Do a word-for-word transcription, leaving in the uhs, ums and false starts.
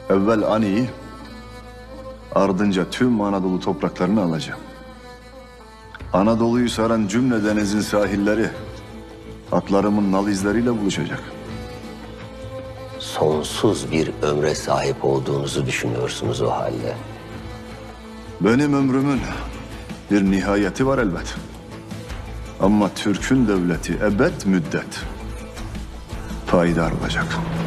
Evvel Ani'yi, ardınca tüm Anadolu topraklarını alacağım. Anadolu'yu saran cümle denizin sahilleri atlarımın nal izleriyle buluşacak. Sonsuz bir ömre sahip olduğunuzu düşünüyorsunuz o halde. Benim ömrümün bir nihayeti var elbet. Ama Türk'ün devleti ebed müddet payidar olacak.